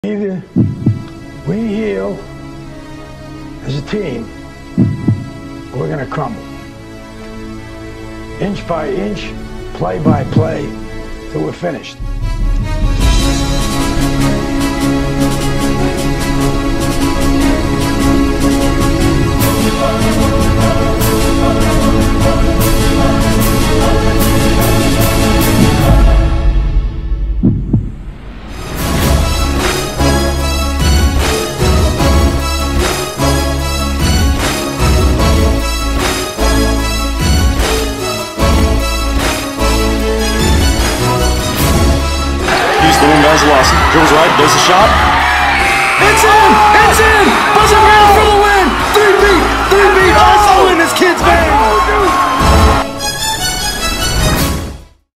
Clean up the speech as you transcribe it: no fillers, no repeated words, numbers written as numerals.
Either we heal as a team, or we're going to crumble. Inch by inch, play by play, till we're finished. Lawson dribbles right, does the shot. It's in! It's in! Buzzer beater for the